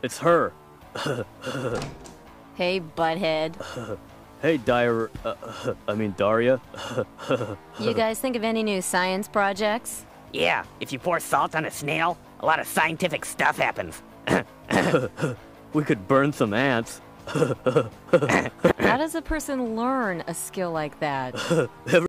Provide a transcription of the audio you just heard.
It's her. Hey, Butthead. Hey, Daria. You guys think of any new science projects? Yeah, if you pour salt on a snail, a lot of scientific stuff happens. We could burn some ants. How does a person learn a skill like that?